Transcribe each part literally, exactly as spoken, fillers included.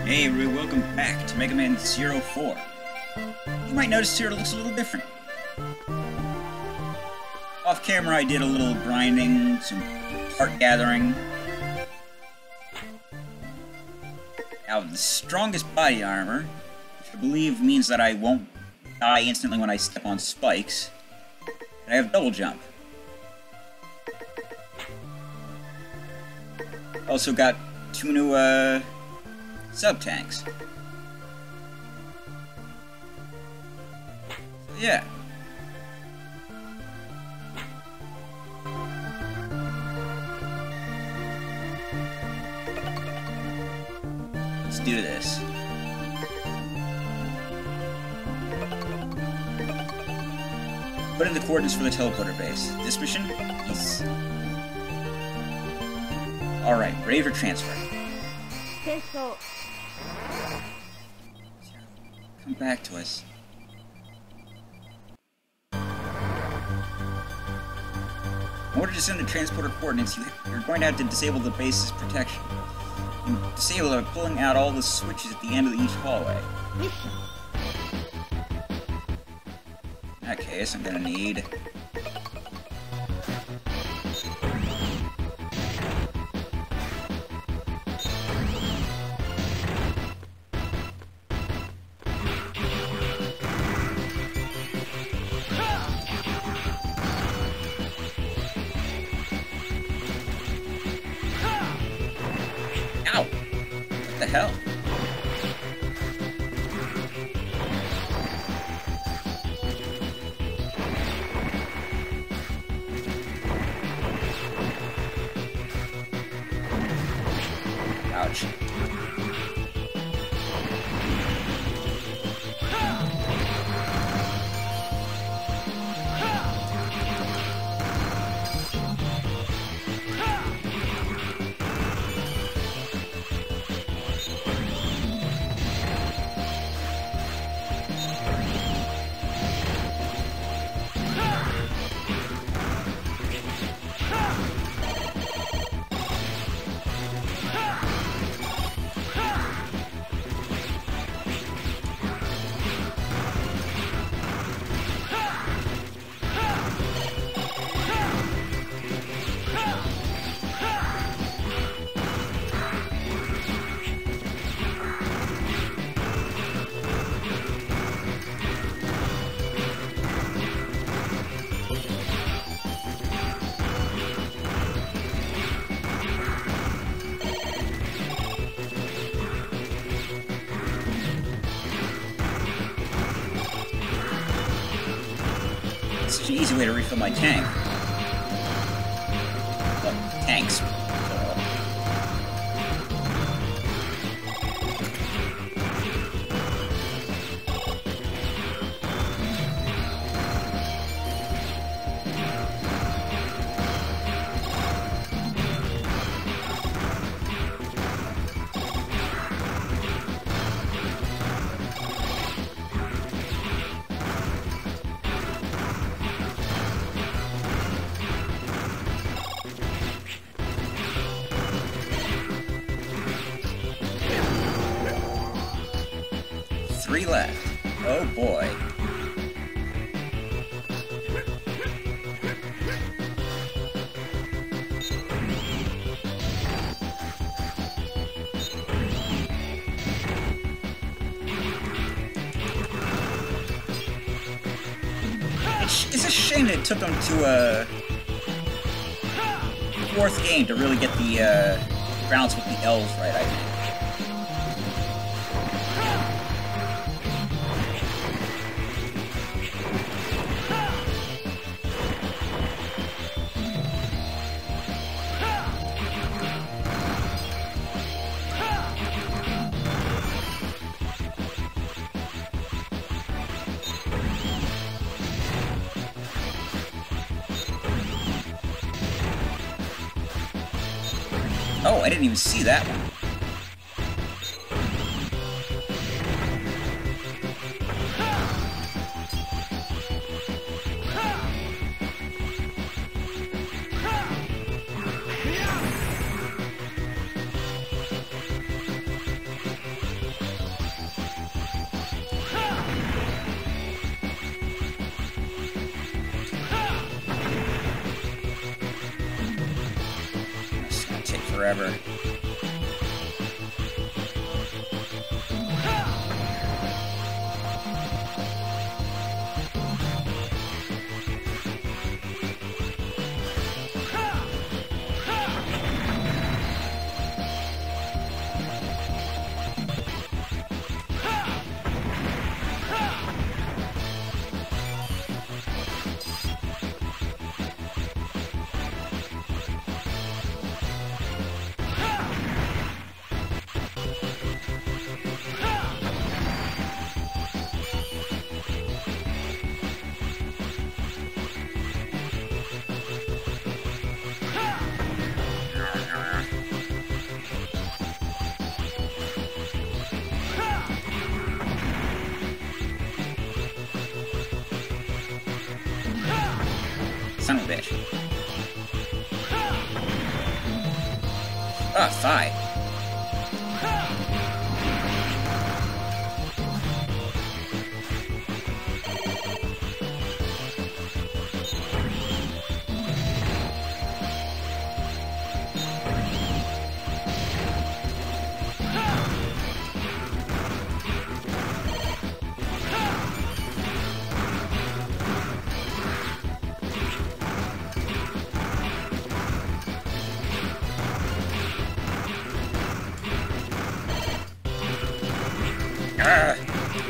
Hey everybody, welcome back to Mega Man zero four. You might notice here it looks a little different. Off camera I did a little grinding, some part gathering. Now the strongest body armor, which I believe means that I won't die instantly when I step on spikes. And I have double jump. Also got two new uh, sub-tanks. So yeah. Let's do this. Put in the coordinates for the teleporter base. This mission? Yes. Alright, ready for transfer. Come back to us. In order to send the transporter coordinates, you, you're going to have to disable the base's protection. You can disable it by pulling out all the switches at the end of each hallway. In that case, I'm gonna need... Ow! What the hell? Ouch. Such an easy way to refill my tank. Well, tanks. Plural. Three left. Oh boy. It's, it's a shame that it took them to a fourth game to really get the uh, balance with the elves right, I think. Oh, I didn't even see that one. forever. Son of a bitch. Ah, five. Ah.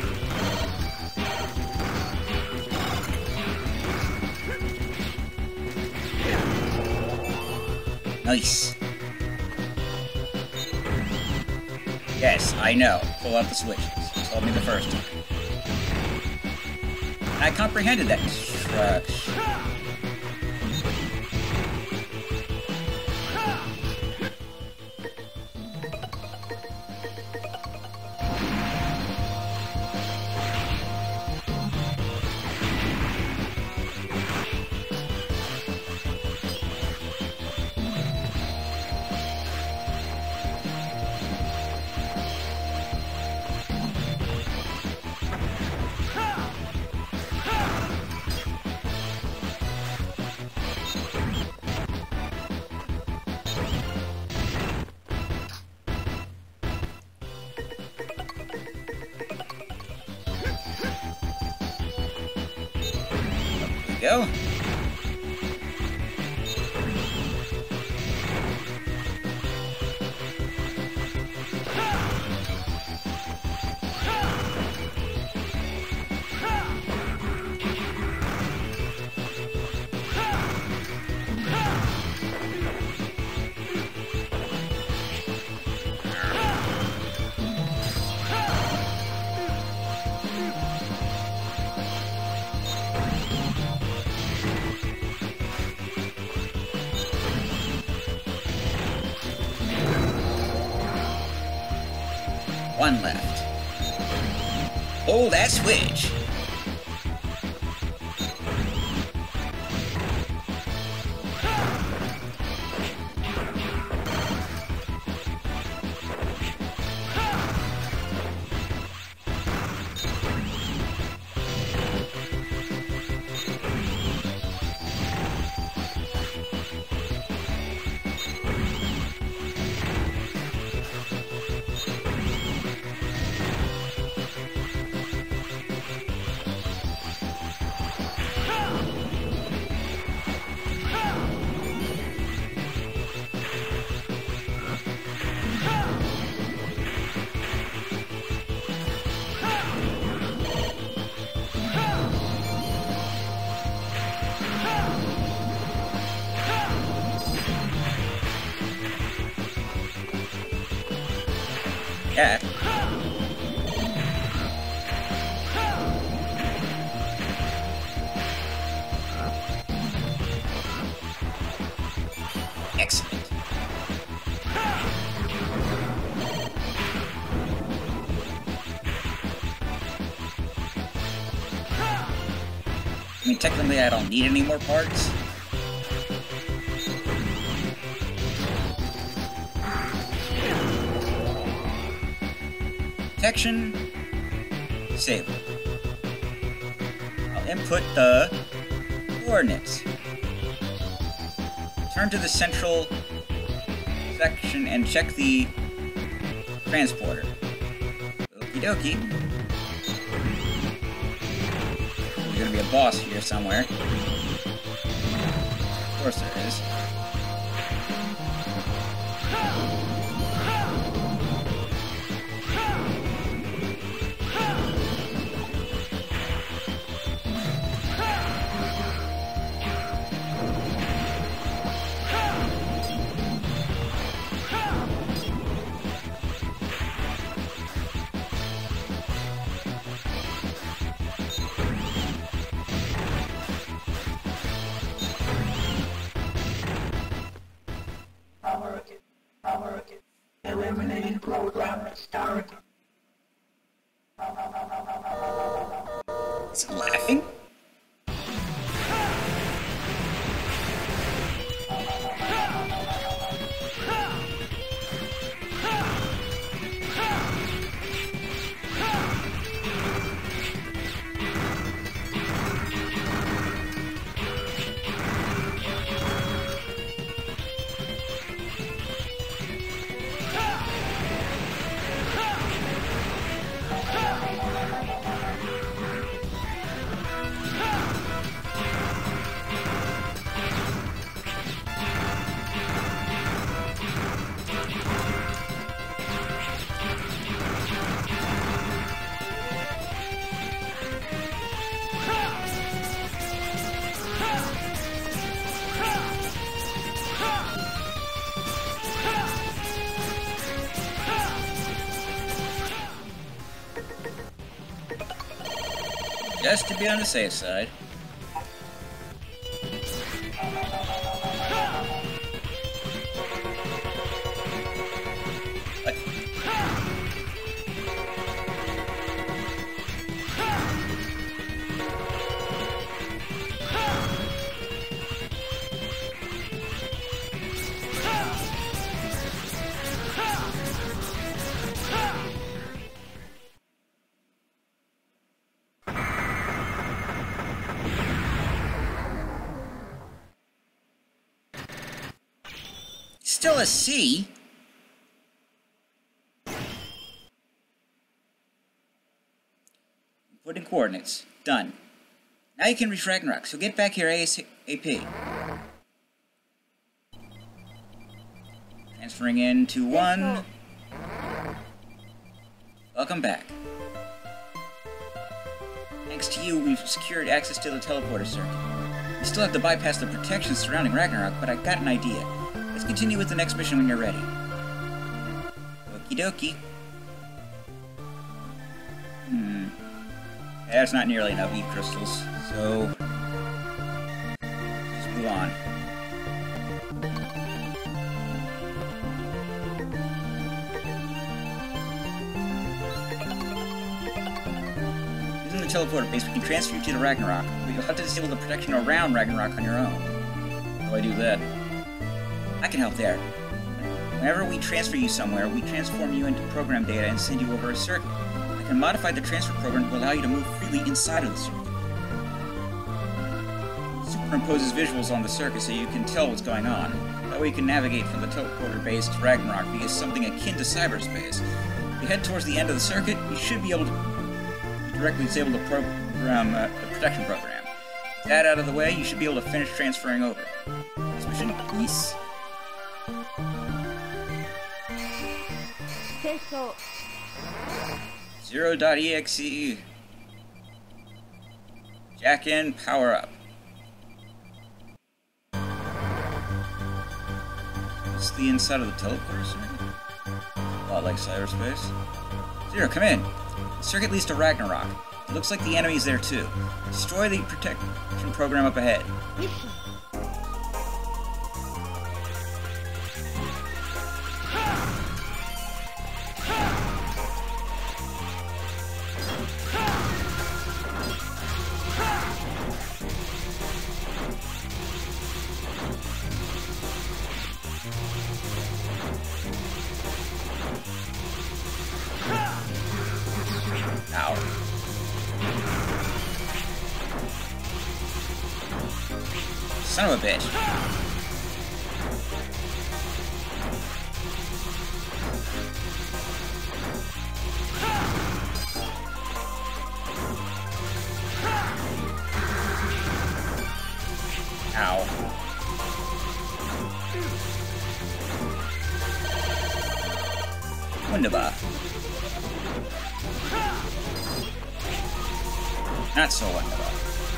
Nice. Yes, I know. Pull out the switches. You told me the first time. I comprehended that instruction. Go. One left. Hold that switch. Yeah. Excellent. I mean, technically I don't need any more parts. Protection. Disable. I'll input the coordinates. Turn to the central section and check the transporter. Okie dokie. There's gonna be a boss here somewhere. Of course there is. Eliminating program start. Is it laughing? Just to be on the safe side. What? Still a C. Put in coordinates. Done. Now you can reach Ragnarok, so get back here ASAP. Transferring into one. Welcome back. Thanks to you, we've secured access to the teleporter circuit. We still have to bypass the protection surrounding Ragnarok, but I got an idea. Let's continue with the next mission when you're ready. Okie dokie. Hmm. That's not nearly enough E crystals, so just move on. Using the teleporter base, we can transfer you to the Ragnarok, but you'll have to disable the protection around Ragnarok on your own. How do I do that? I can help there. Whenever we transfer you somewhere, we transform you into program data and send you over a circuit. I can modify the transfer program to allow you to move freely inside of the circuit. Superimposes visuals on the circuit so you can tell what's going on. That way you can navigate from the teleporter base to Ragnarok via something akin to cyberspace. If you head towards the end of the circuit, you should be able to directly disable the program, uh, the protection program. With that out of the way, you should be able to finish transferring over. This mission, peace. Zero.exe. Jack in, power up. It's the inside of the teleporter circuit. A lot like cyberspace. Zero, come in. The circuit leads to Ragnarok. It looks like the enemy's there too. Destroy the protection program up ahead. Ow. Son of a bitch. Wunderbar. Not so wunderbar.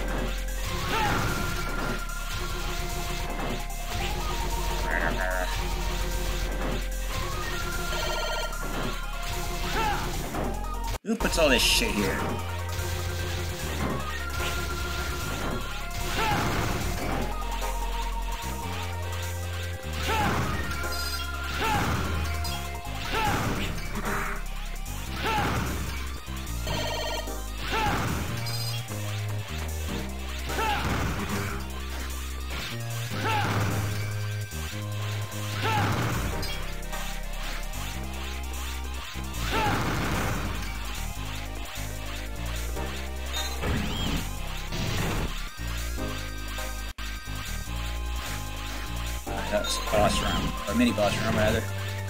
Who puts all this shit here? That's boss room, or mini boss room rather.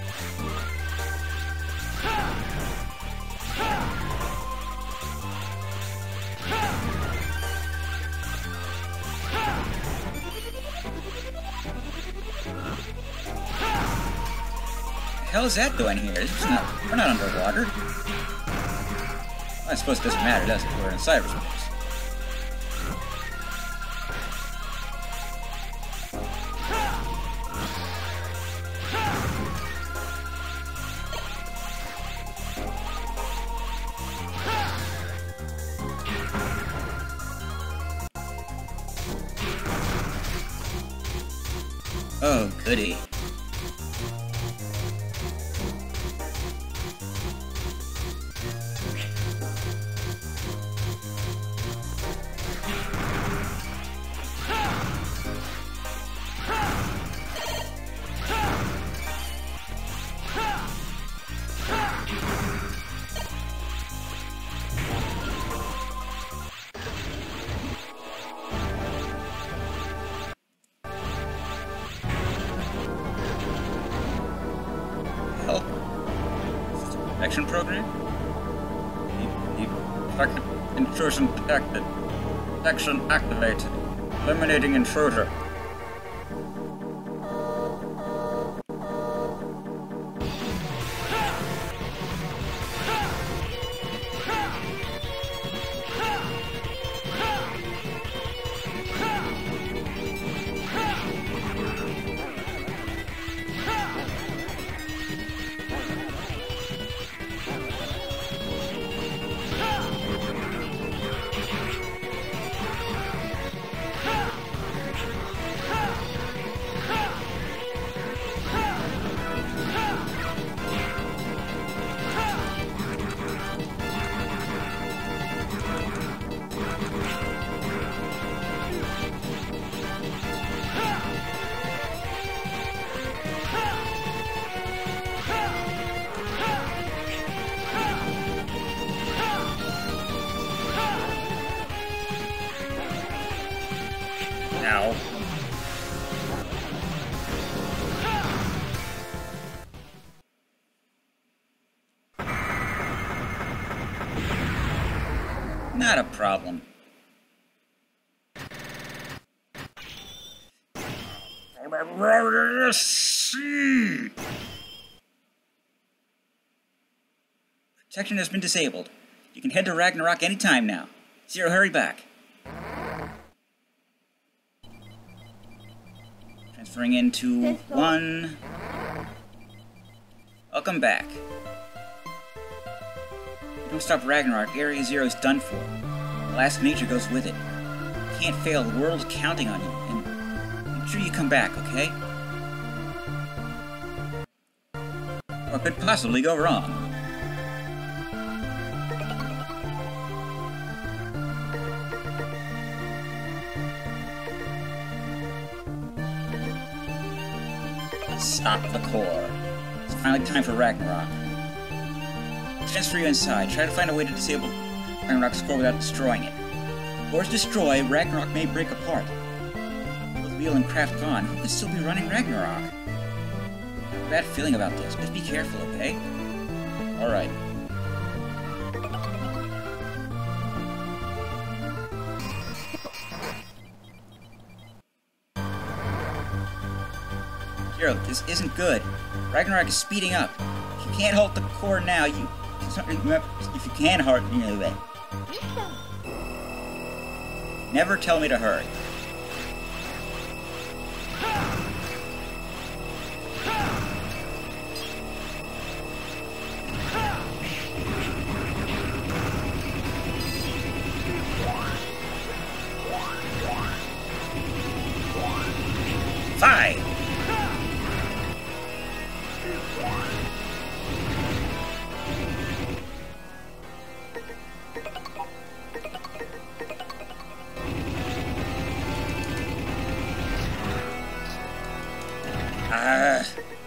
The hell is that doing here? This is not, we're not underwater. Well, I suppose it doesn't matter, does it? We're in cyberspace. Oh, goody. Action program? Intrusion detected. Action activated. Eliminating intruder. Now. Not a problem. Protection has been disabled. You can head to Ragnarok anytime now. Zero, hurry back. Transferring into one. Welcome back. If you don't stop Ragnarok, Area Zero is done for. The last nature goes with it. You can't fail, the world's counting on you, and make sure you come back, okay? What could possibly go wrong? Stop the core. It's finally time for Ragnarok. Transfer you inside. Try to find a way to disable Ragnarok's core without destroying it. If core's destroyed, Ragnarok may break apart. With Wheel and Craft gone, who could still be running Ragnarok? I have a bad feeling about this. Just be careful, okay? Alright. Zero, this isn't good. Ragnarok is speeding up. you can't hold the core now, you... If you can hold... You know that. Never tell me to hurry. Five! Ah.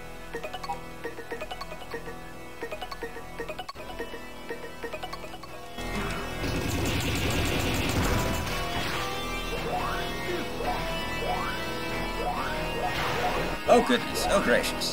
Oh goodness, oh gracious.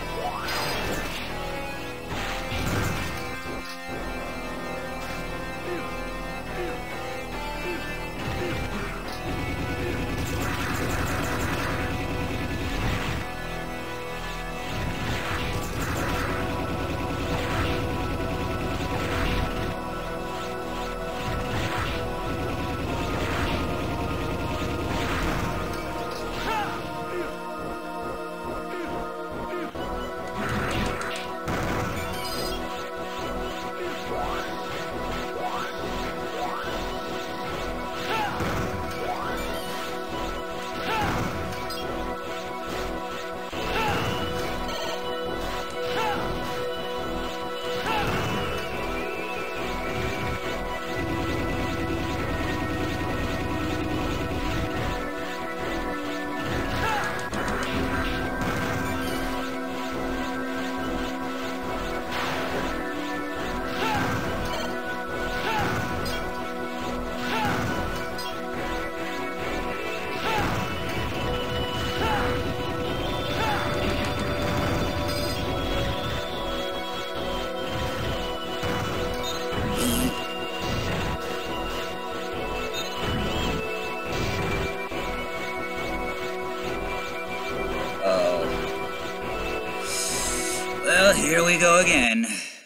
Well, here we go again.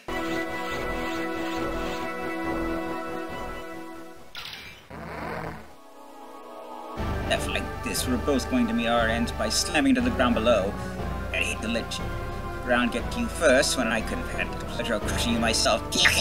If like this, we're both going to meet our ends by slamming to the ground below. I hate to let you ground get to you first when I could have had the pleasure of crushing you myself.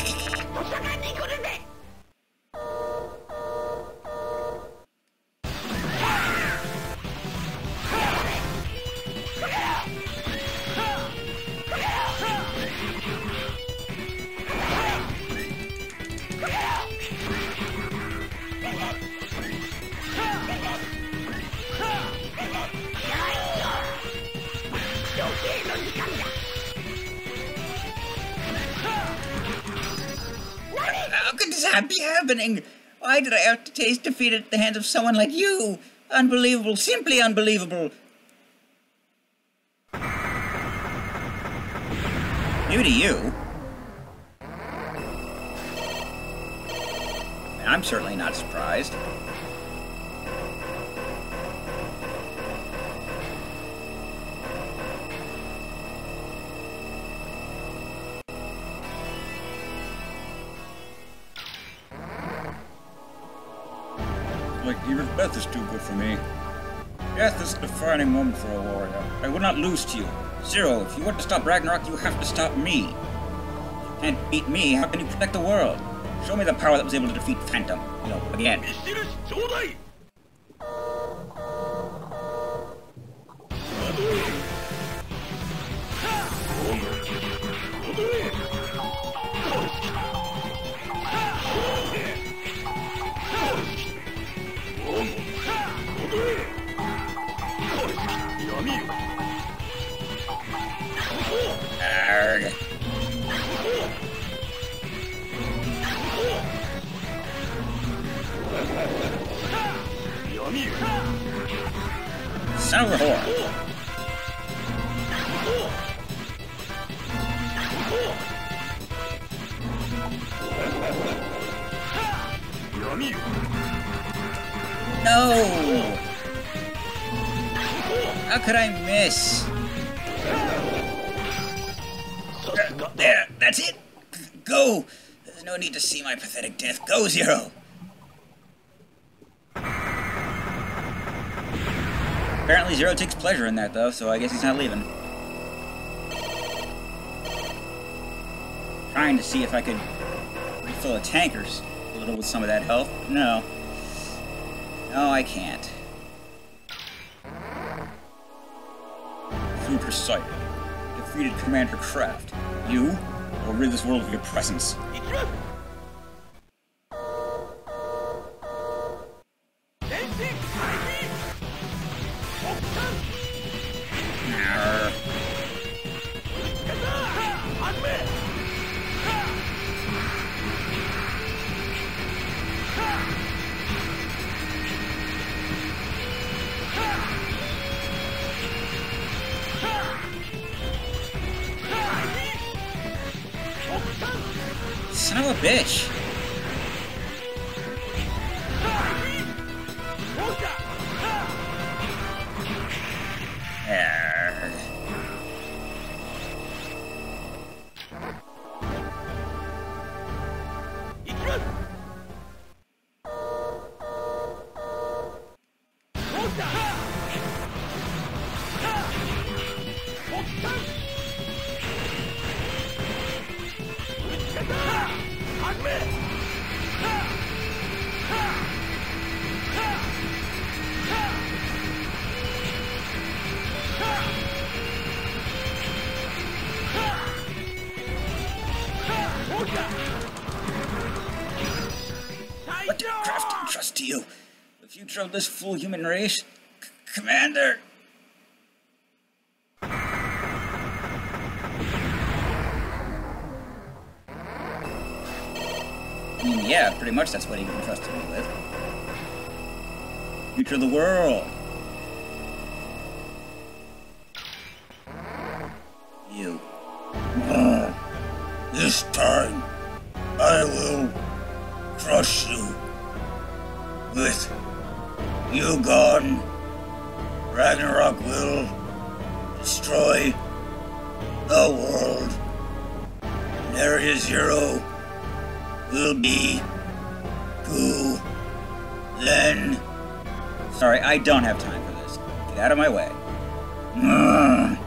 How could this be happening? Why did I have to taste defeat at the hands of someone like you? Unbelievable, simply unbelievable. New to you? I'm certainly not surprised. Like even death is too good for me. Death is a defining moment for a warrior. I would not lose to you. Zero, if you want to stop Ragnarok, you have to stop me. If you can't beat me, how can you protect the world? Show me the power that was able to defeat Phantom. You know, again. Arrgh. Son of a whore. No! How could I miss? Uh, there, that's it. Go. There's no need to see my pathetic death. Go, Zero. Apparently Zero takes pleasure in that, though, so I guess he's not leaving. Trying to see if I could refill the tankers a little with some of that health. No. No, I can't. Through Poseidon, defeated Commander Kraft. You will rid this world of your presence. Arr. Son of a bitch! Arr. What did Kraft entrust to you? The future of this full human race? C Commander! I mean, yeah, pretty much that's what he entrusted me with. Future of the world! You. Uh, this time, I will crush you. With you gone, Ragnarok will destroy the world. And Area Zero will be Goo Len. Sorry, I don't have time for this. Get out of my way. Mm.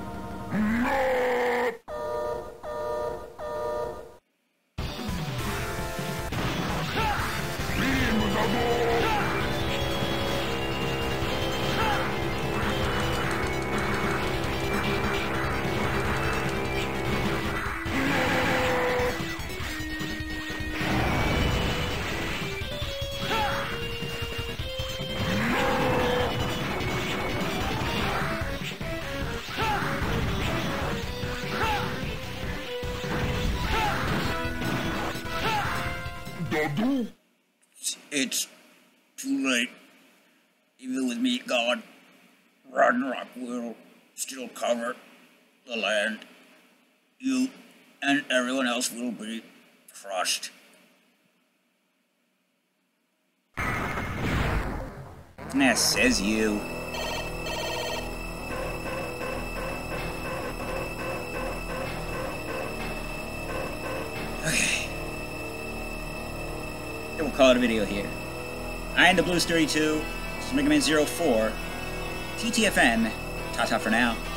It's too late. Even with me gone, Ragnarok will still cover the land. You and everyone else will be crushed. Nah, says you. Okay. We'll call it a video here. I am the Blues thirty-two. This is Mega Man zero four. T T F N. Ta-ta for now.